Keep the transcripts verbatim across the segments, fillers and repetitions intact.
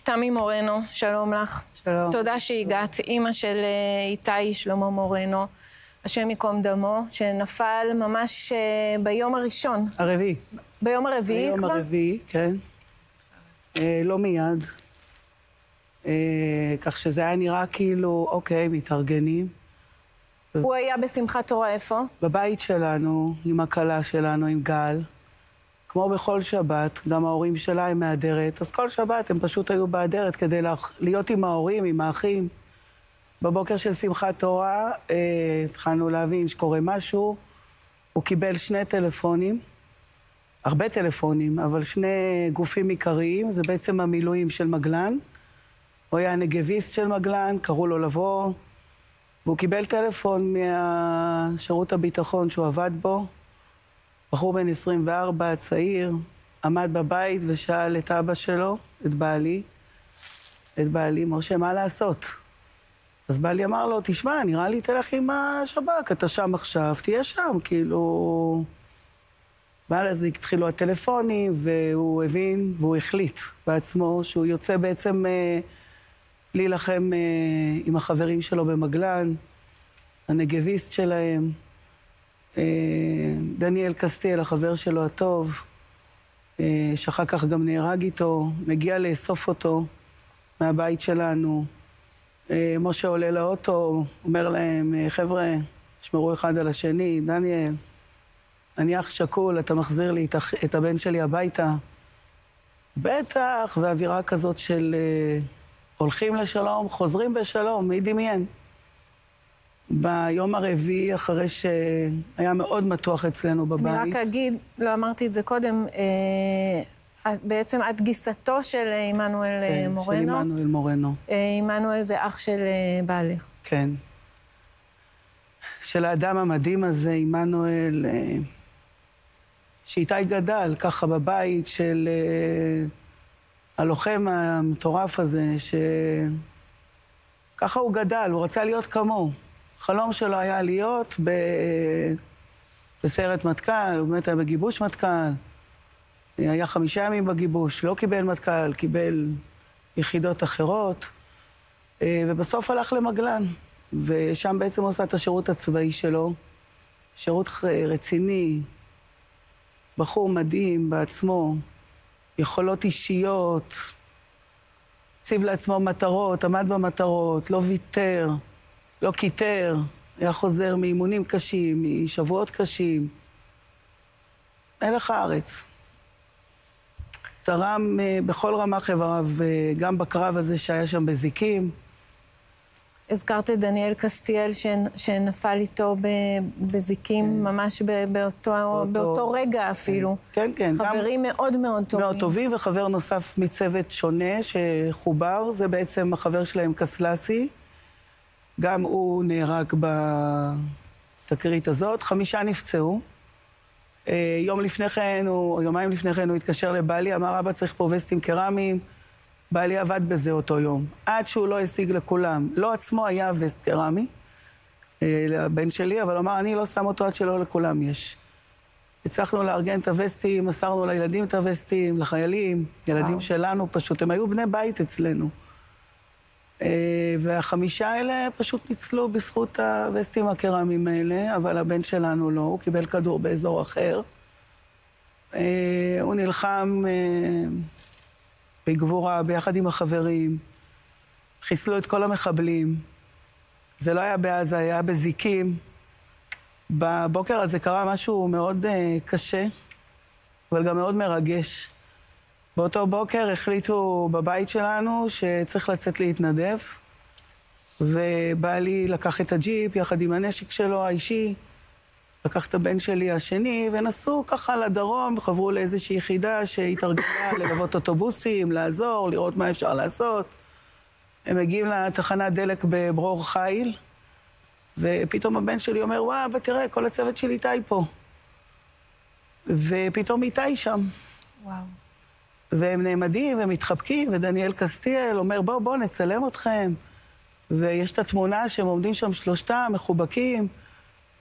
תמי מורנו, שלום לך. שלום. תודה שהגעת, אימא של איתי שלמה מורנו, השם ייקום דמו, שנפל ממש ביום הראשון. הרביעי. ביום הרביעי כבר? ביום הרביעי, כן. אה, לא מיד. אה, כך שזה היה נראה כאילו, אוקיי, מתארגנים. הוא היה בשמחת תורה איפה? בבית שלנו, עם הכלה שלנו, עם גל. כמו בכל שבת, גם ההורים שלה הם מהדרת, אז כל שבת הם פשוט היו באדרת כדי להיות עם ההורים, עם האחים. בבוקר של שמחת תורה אה, התחלנו להבין שקורה משהו. הוא קיבל שני טלפונים, הרבה טלפונים, אבל שני גופים עיקריים, זה בעצם המילואים של מגלן. הוא היה נגביסט של מגלן, קראו לו לבוא, והוא קיבל טלפון מהשירות הביטחון שהוא עבד בו. בחור בן עשרים וארבע, צעיר, עמד בבית ושאל את אבא שלו, את בעלי, את בעלי, משה, מה לעשות? אז בעלי אמר לו, תשמע, נראה לי תלך עם השב"כ, אתה שם עכשיו, תהיה שם, כאילו... ואז התחילו הטלפונים, והוא הבין, והוא החליט בעצמו, שהוא יוצא בעצם אה, להילחם אה, עם החברים שלו במגלן, הנגביסט שלהם, אה, דניאל קסטיאל, החבר שלו הטוב, אה, שאחר כך גם נהרג איתו, מגיע לאסוף אותו מהבית שלנו. אה, משה עולה לאוטו, אומר להם, חבר'ה, תשמרו אחד על השני, דניאל, אני אח שקול, אתה מחזיר לי את הבן שלי הביתה. בטח, ואווירה כזאת של אה, הולכים לשלום, חוזרים בשלום, מי דמיין? ביום הרביעי, אחרי שהיה מאוד מתוח אצלנו בבית. אני רק אגיד, לא אמרתי את זה קודם, אה, בעצם את גיסתו של עמנואל כן, מורנו. של עמנואל מורנו. עמנואל זה אח של בעלך. כן. של האדם המדהים הזה, עמנואל... אה, שאיתי גדל ככה בבית של uh, הלוחם המטורף הזה, שככה הוא גדל, הוא רצה להיות כמוהו. החלום שלו היה להיות ב... בסיירת מטכ"ל, הוא באמת היה בגיבוש מטכ"ל, היה חמישה ימים בגיבוש, לא קיבל מטכ"ל, קיבל יחידות אחרות, uh, ובסוף הלך למגלן, ושם בעצם הוא עושה את השירות הצבאי שלו, שירות רציני, בחור מדהים בעצמו, יכולות אישיות, הציב לעצמו מטרות, עמד במטרות, לא ויתר, לא קיטר, היה חוזר מאימונים קשים, משבועות קשים. מלך הארץ. תרם בכל רמ"ח איבריו, גם בקרב הזה שהיה שם בזיקים. הזכרת את דניאל קסטיאל שנפל איתו בזיקים ממש באותו רגע אפילו. כן, כן. חברים מאוד מאוד טובים. מאוד טובים, וחבר נוסף מצוות שונה שחובר, זה בעצם החבר שלהם קסלסי. גם הוא נהרג בתקרית הזאת. חמישה נפצעו. יום לפני כן, או יומיים לפני כן, הוא התקשר לבעלי, אמר, אבא צריך פה וסטים קרמיים. בעלי עבד בזה אותו יום, עד שהוא לא השיג לכולם. לא עצמו היה וסט קרמי, לבן שלי, אבל אמר, אני לא שם אותו עד שלא לכולם יש. הצלחנו לארגן את הווסטים, מסרנו לילדים את הווסטים, לחיילים, ילדים שלנו פשוט, הם היו בני בית אצלנו. והחמישה האלה פשוט ניצלו בזכות הווסטים הקרמיים האלה, אבל הבן שלנו לא, הוא קיבל כדור באזור אחר. הוא נלחם... בגבורה, ביחד עם החברים, חיסלו את כל המחבלים. זה לא היה בעזה, היה בזיקים. בבוקר הזה קרה משהו מאוד uh, קשה, אבל גם מאוד מרגש. באותו בוקר החליטו בבית שלנו שצריך לצאת להתנדב, ובעלי לקח את הג'יפ יחד עם הנשק שלו האישי, לקח את הבן שלי השני, ונסעו ככה לדרום, חברו לאיזושהי יחידה שהתארגנה ללוות אוטובוסים, לעזור, לראות מה אפשר לעשות. הם מגיעים לתחנת דלק בברור חיל, ופתאום הבן שלי אומר, וואו, אבל תראה, כל הצוות של איתי פה. ופתאום איתי שם. וואו. והם נעמדים ומתחבקים, ודניאל קסטיאל אומר, בוא, בוא, נצלם אתכם. ויש את התמונה שהם עומדים שם שלושתם, מחובקים,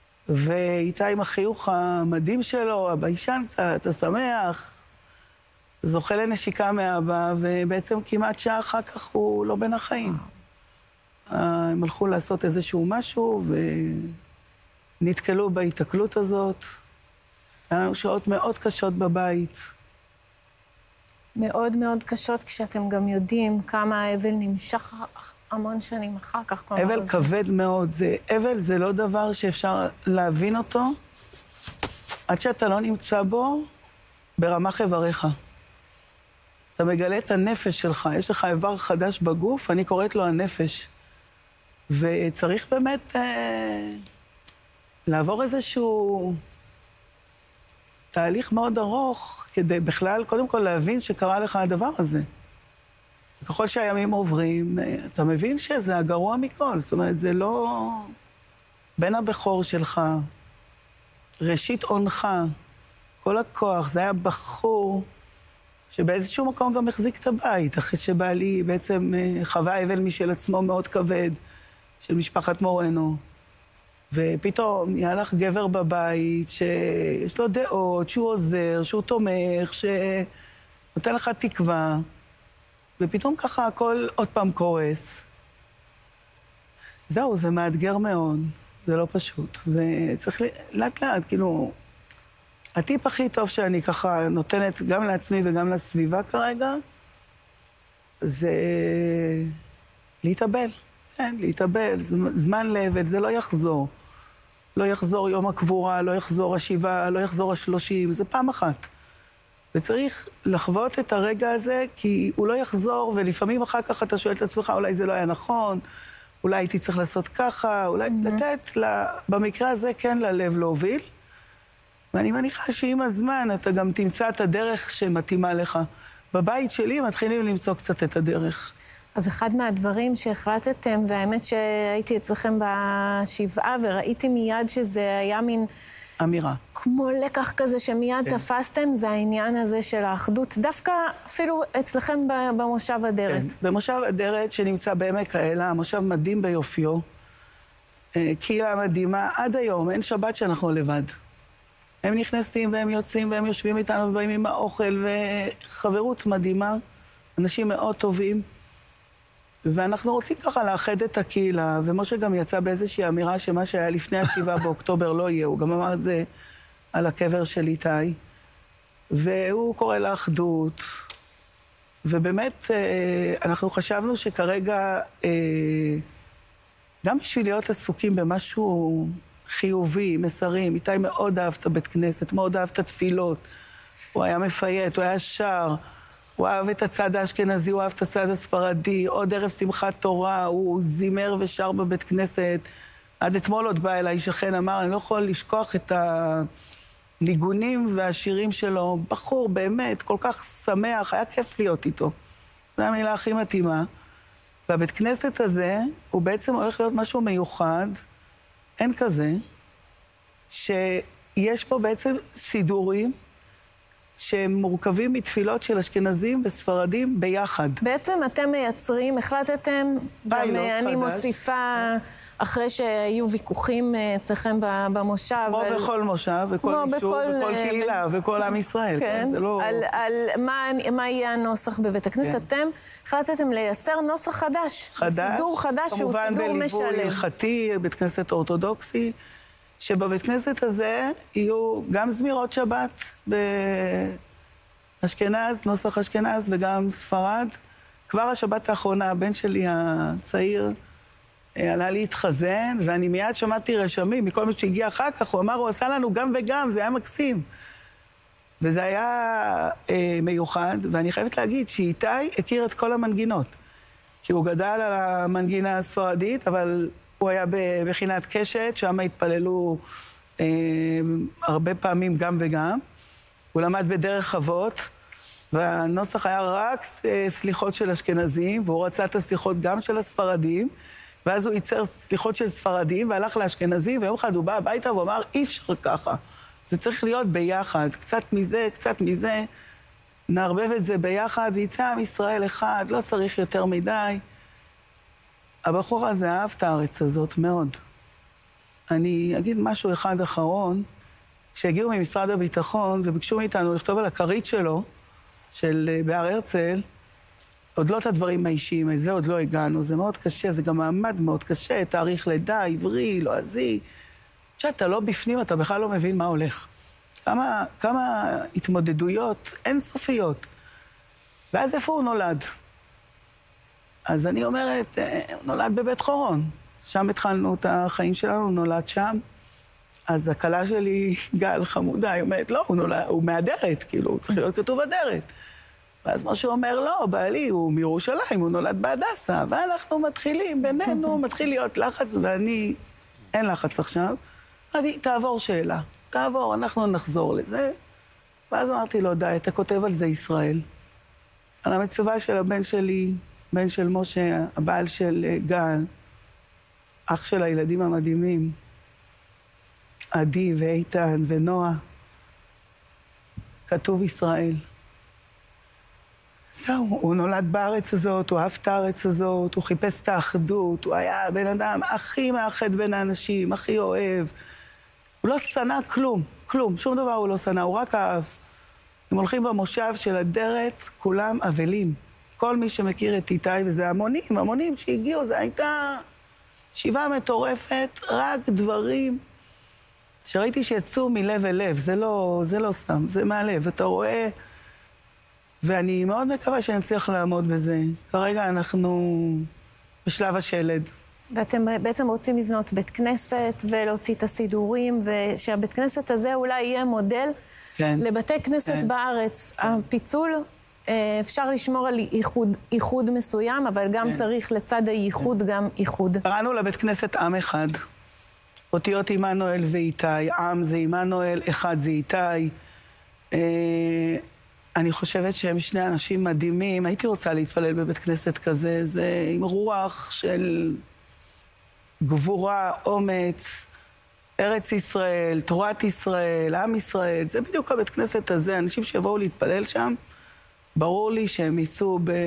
ואיתי עם החיוך המדהים שלו, הביישן קצת, השמח. זוכה לנשיקה מאבא, ובעצם כמעט שעה אחר כך הוא לא בין החיים. הם הלכו לעשות איזשהו משהו, ונתקלו בהתקלות הזאת. היה לנו שעות מאוד קשות בבית. מאוד מאוד קשות, כשאתם גם יודעים כמה האבל נמשך המון שנים אחר כך. אבל זה... כבד מאוד. זה, אבל זה לא דבר שאפשר להבין אותו, עד שאתה לא נמצא בו ברמ"ח איבריך. אתה מגלה את הנפש שלך, יש לך איבר חדש בגוף, אני קוראת לו הנפש. וצריך באמת אה, לעבור איזשהו תהליך מאוד ארוך, כדי בכלל, קודם כל להבין שקרה לך הדבר הזה. ככל שהימים עוברים, אתה מבין שזה הגרוע מכל. זאת אומרת, זה לא בן הבכור שלך, ראשית עונך, כל הכוח. זה היה בחור שבאיזשהו מקום גם החזיק את הבית, אחרי שבעלי בעצם חווה אבל משל עצמו מאוד כבד, של משפחת מורנו. ופתאום נהיה לך גבר בבית, שיש לו דעות, שהוא עוזר, שהוא תומך, שנותן לך תקווה. ופתאום ככה הכל עוד פעם קורס. זהו, זה מאתגר מאוד, זה לא פשוט. וצריך לאט לאט, כאילו, הטיפ הכי טוב שאני ככה נותנת גם לעצמי וגם לסביבה כרגע, זה להתאבל. כן, להתאבל, זמן לאבל, זה לא יחזור. לא יחזור יום הקבורה, לא יחזור השבעה, לא יחזור השלושים, זה פעם אחת. וצריך לחוות את הרגע הזה, כי הוא לא יחזור, ולפעמים אחר כך אתה שואל את עצמך, אולי זה לא היה נכון, אולי הייתי צריך לעשות ככה, אולי mm-hmm. לתת, לה, במקרה הזה כן ללב להוביל. ואני מניחה שעם הזמן אתה גם תמצא את הדרך שמתאימה לך. בבית שלי מתחילים למצוא קצת את הדרך. אז אחד מהדברים שהחלטתם, והאמת שהייתי אצלכם בשבעה, וראיתי מיד שזה היה מין... אמירה. כמו לקח כזה שמיד כן. תפסתם, זה העניין הזה של האחדות, דווקא אפילו אצלכם במושב אדרת. כן, במושב אדרת שנמצא בעמק האלה, המושב מדהים ביופיו, קהילה מדהימה, עד היום, אין שבת שאנחנו לבד. הם נכנסים והם יוצאים והם יושבים איתנו ובאים עם האוכל, וחברות מדהימה, אנשים מאוד טובים. ואנחנו רוצים ככה לאחד את הקהילה, ומשה גם יצא באיזושהי אמירה שמה שהיה לפני השבעה באוקטובר לא יהיה, הוא גם אמר את זה על הקבר של איתי, והוא קורא לאחדות, ובאמת אנחנו חשבנו שכרגע, גם בשביל להיות עסוקים במשהו חיובי, מסרים, איתי מאוד אהב את הבית כנסת, מאוד אהב את התפילות, הוא היה מפייט, הוא היה שר, הוא אהב את הצד האשכנזי, הוא אהב את הצד הספרדי, עוד ערב שמחת תורה, הוא זימר ושר בבית כנסת. עד אתמול עוד בא אליי שכן, אמר, אני לא יכול לשכוח את הניגונים והשירים שלו. בחור, באמת, כל כך שמח, היה כיף להיות איתו. זו המילה הכי מתאימה. והבית כנסת הזה, הוא בעצם הולך להיות משהו מיוחד, אין כזה, שיש פה בעצם סידורים, שהם מורכבים מתפילות של אשכנזים וספרדים ביחד. בעצם אתם מייצרים, החלטתם, גם אני מוסיפה, אחרי שהיו ויכוחים אצלכם במושב. כמו בכל מושב, וכל יישוב, וכל קהילה, וכל עם ישראל. כן, על מה יהיה הנוסח בבית הכנסת. אתם החלטתם לייצר נוסח חדש. חדש. סידור חדש שהוא סידור משלם. כמובן בליווי הלכתי, בית כנסת אורתודוקסי. שבבית כנסת הזה יהיו גם זמירות שבת באשכנז, נוסח אשכנז וגם ספרד. כבר השבת האחרונה, הבן שלי הצעיר עלה להתחזן, ואני מיד שמעתי רשמים מכל מי שהגיע אחר כך, הוא אמר, הוא עשה לנו גם וגם, זה היה מקסים. וזה היה אה, מיוחד, ואני חייבת להגיד שאיתי הכיר את כל המנגינות. כי הוא גדל על המנגינה הספרדית, אבל... הוא היה בבחינת קשת, שם התפללו אה, הרבה פעמים גם וגם. הוא למד בדרך אבות, והנוסח היה רק אה, סליחות של אשכנזים, והוא רצה את הסליחות גם של הספרדים, ואז הוא ייצר סליחות של ספרדים, והלך לאשכנזים, ויום אחד הוא בא הביתה והוא אמר, אי אפשר ככה. זה צריך להיות ביחד, קצת מזה, קצת מזה, נערבב את זה ביחד, ויצא עם ישראל אחד, לא צריך יותר מדי. הבחור הזה אהב את הארץ הזאת מאוד. אני אגיד משהו אחד אחרון, כשהגיעו ממשרד הביטחון וביקשו מאיתנו לכתוב על הכרית שלו, של בהר הרצל, עוד לא את הדברים האישיים, את זה עוד לא הגענו, זה מאוד קשה, זה גם מעמד מאוד קשה, תאריך לידה, עברי, לועזי. כשאתה לא בפנים, אתה בכלל לא מבין מה הולך. כמה, כמה התמודדויות אינסופיות. ואז איפה הוא נולד? אז אני אומרת, הוא נולד בבית חורון. שם התחלנו את החיים שלנו, הוא נולד שם. אז הכלה שלי, גל חמודה, היא אומרת, לא, הוא, נולד, הוא מהדרת, כאילו, הוא צריך להיות כתוב אדרת. ואז משה אומר, לא, בעלי, הוא מירושלים, הוא נולד בהדסה, ואנחנו מתחילים, בינינו מתחיל להיות לחץ, ואני, אין לחץ עכשיו. אמרתי, תעבור שאלה, תעבור, אנחנו נחזור לזה. ואז אמרתי לו, די, אתה כותב על זה ישראל. על המצווה של הבן שלי, בן של משה, הבעל של גל, אח של הילדים המדהימים, עדי ואיתן ונועה, כתוב ישראל. זהו, הוא נולד בארץ הזאת, הוא אהב את הארץ הזאת, הוא חיפש את האחדות, הוא היה בן אדם הכי מאחד בין האנשים, הכי אוהב. הוא לא שנא כלום, כלום, שום דבר הוא לא שנא, הוא רק אהב. הם הולכים במושב של אדרת, כולם אבלים. כל מי שמכיר את איתי, וזה המונים, המונים שהגיעו, זה הייתה שיבה מטורפת, רק דברים שראיתי שיצאו מלב אל לב, זה לא, זה לא סתם, זה מהלב, אתה רואה, ואני מאוד מקווה שאני אצליח לעמוד בזה. כרגע אנחנו בשלב השלד. ואתם בעצם רוצים לבנות בית כנסת ולהוציא את הסידורים, ושהבית כנסת הזה אולי יהיה מודל כן. לבתי כנסת כן. בארץ. הפיצול, אפשר לשמור על ייחוד, ייחוד מסוים, אבל גם כן. צריך לצד הייחוד כן. גם ייחוד. קראנו לבית כנסת עם אחד. אותיות עמנואל ואיתי, עם זה עמנואל, אחד זה איתי. אה, אני חושבת שהם שני אנשים מדהימים. הייתי רוצה להתפלל בבית כנסת כזה, זה עם רוח של גבורה, אומץ, ארץ ישראל, תורת ישראל, עם ישראל. זה בדיוק הבית כנסת הזה. אנשים שיבואו להתפלל שם, ברור לי שהם ייסעו ב...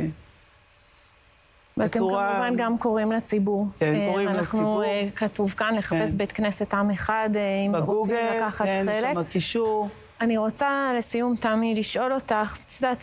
ואתם בצורה... כמובן גם קוראים לציבור. כן, קוראים אנחנו, לציבור. כתוב כאן, לחפש כן. בית כנסת עם אחד, אם בגוגל, רוצים לקחת כן, חלק. שם הקישור. אני רוצה לסיום, תמי, לשאול אותך, את יודעת,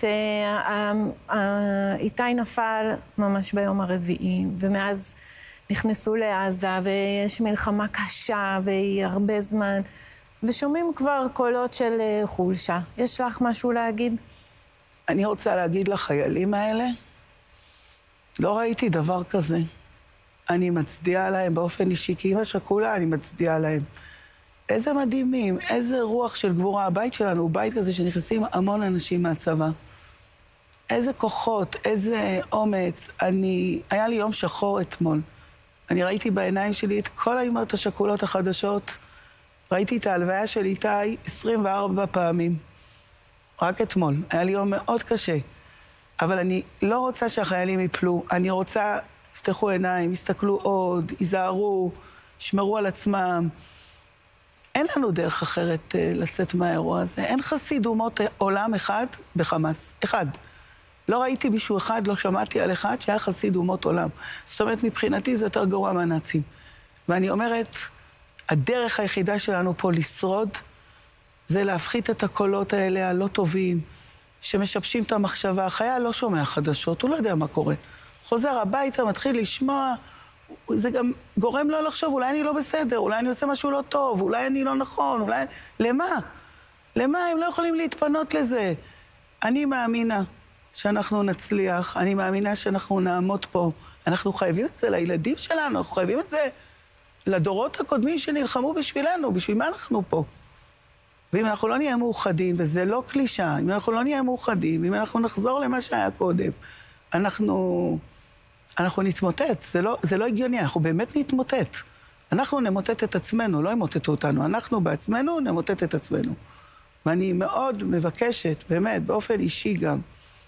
איתי נפל ממש ביום הרביעי, ומאז נכנסו לעזה, ויש מלחמה קשה, והיא הרבה זמן, ושומעים כבר קולות של חולשה. יש לך משהו להגיד? אני רוצה להגיד לחיילים האלה, לא ראיתי דבר כזה. אני מצדיעה להם באופן אישי, כי אמא שכולה, אני מצדיעה להם. איזה מדהימים, איזה רוח של גבורה. הבית שלנו הוא בית כזה שנכנסים המון אנשים מהצבא. איזה כוחות, איזה אומץ. אני... היה לי יום שחור אתמול. אני ראיתי בעיניים שלי את כל האימהות השכולות החדשות. ראיתי את ההלוויה של איתי עשרים וארבע פעמים. רק אתמול. היה לי יום מאוד קשה. אבל אני לא רוצה שהחיילים יפלו. אני רוצה, יפתחו עיניים, יסתכלו עוד, ייזהרו, שמרו על עצמם. אין לנו דרך אחרת uh, לצאת מהאירוע הזה. אין חסיד אומות עולם אחד בחמאס. אחד. לא ראיתי מישהו אחד, לא שמעתי על אחד שהיה חסיד אומות עולם. זאת אומרת, מבחינתי זה יותר גרוע מהנאצים. ואני אומרת, הדרך היחידה שלנו פה לשרוד, זה להפחית את הקולות האלה הלא טובים, שמשבשים את המחשבה. החייל לא שומע חדשות, הוא לא יודע מה קורה. חוזר הביתה, מתחיל לשמוע, זה גם גורם לו לחשוב, אולי אני לא בסדר, אולי אני עושה משהו לא טוב, אולי אני לא נכון, אולי... למה? למה? הם לא יכולים להתפנות לזה. אני מאמינה שאנחנו נצליח, אני מאמינה שאנחנו נעמוד פה. אנחנו חייבים את זה לילדים שלנו, אנחנו חייבים את זה לדורות הקודמים שנלחמו בשבילנו, בשביל מה אנחנו פה? ואם אנחנו לא נהיה מאוחדים, וזה לא קלישה, אם אנחנו לא נהיה מאוחדים, אם אנחנו נחזור למה שהיה קודם, אנחנו... אנחנו נתמוטט, זה לא, זה לא הגיוני, אנחנו באמת נתמוטט. אנחנו נמוטט את עצמנו, לא ימוטטו אותנו, אנחנו בעצמנו נמוטט את עצמנו. ואני מאוד מבקשת, באמת, באופן אישי גם,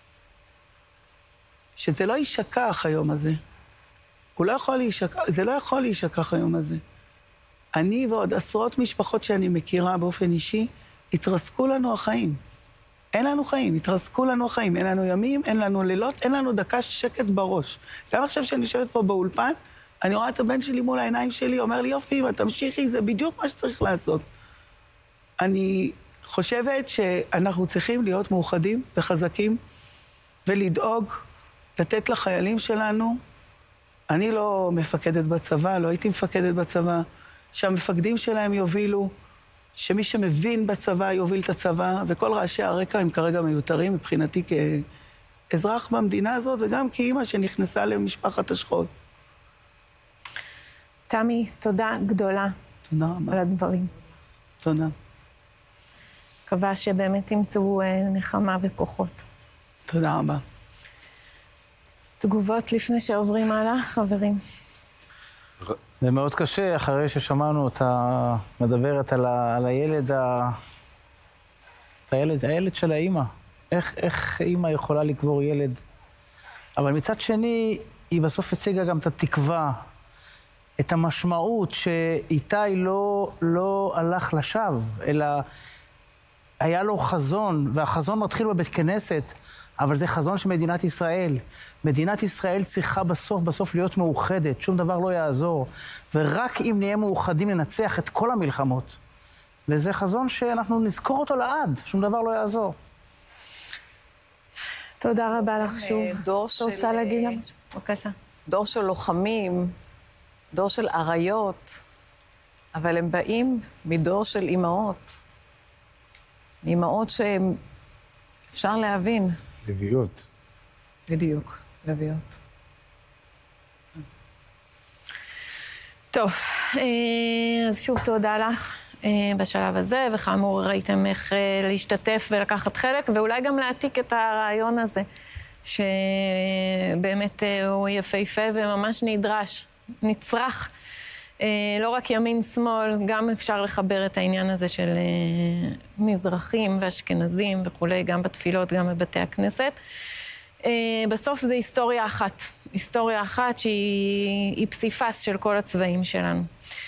שזה לא יישכח היום הזה. הוא לא יכול להישכח, זה לא יכול להישכח היום הזה. אני ועוד עשרות משפחות שאני מכירה באופן אישי, התרסקו לנו החיים. אין לנו חיים, התרסקו לנו החיים, אין לנו ימים, אין לנו לילות, אין לנו דקה שקט בראש. גם עכשיו שאני יושבת פה באולפן, אני רואה את הבן שלי מול העיניים שלי, אומר לי, יופי, אמא, תמשיכי, זה בדיוק מה שצריך לעשות. אני חושבת שאנחנו צריכים להיות מאוחדים וחזקים ולדאוג לתת לחיילים שלנו. אני לא מפקדת בצבא, לא הייתי מפקדת בצבא, שהמפקדים שלהם יובילו, שמי שמבין בצבא יוביל את הצבא, וכל רעשי הרקע הם כרגע מיותרים מבחינתי כאזרח במדינה הזאת, וגם כאימא שנכנסה למשפחת השכול. תמי, תודה גדולה. תודה רבה. על הדברים. תודה. מקווה שבאמת תמצאו נחמה וכוחות. תודה רבה. תגובות לפני שעוברים הלאה, חברים. זה מאוד קשה, אחרי ששמענו אותה מדברת על, ה, על הילד, ה, הילד, הילד של האימא. איך, איך אימא יכולה לקבור ילד? אבל מצד שני, היא בסוף הציגה גם את התקווה, את המשמעות שאיתי לא, לא הלך לשווא, אלא היה לו חזון, והחזון מתחיל בבית כנסת, אבל זה חזון של מדינת ישראל. מדינת ישראל צריכה בסוף, בסוף להיות מאוחדת, שום דבר לא יעזור. ורק אם נהיה מאוחדים ננצח את כל המלחמות. וזה חזון שאנחנו נזכור אותו לעד, שום דבר לא יעזור. תודה רבה לך שוב. דור של... רוצה להגיד לך? בבקשה. דור של לוחמים, דור של עריות, אבל הם באים מדור של אימהות. אימהות שהן אפשר להבין. לביאות. בדיוק, לביאות. טוב, אז שוב תודה לך בשלב הזה, וכאמור ראיתם איך להשתתף ולקחת חלק, ואולי גם להעתיק את הרעיון הזה, שבאמת הוא יפהפה וממש נדרש, נצרך. לא רק ימין-שמאל, גם אפשר לחבר את העניין הזה של מזרחים ואשכנזים וכולי, גם בתפילות, גם בבתי הכנסת. בסוף זה היסטוריה אחת, היסטוריה אחת שהיא פסיפס של כל הצבעים שלנו.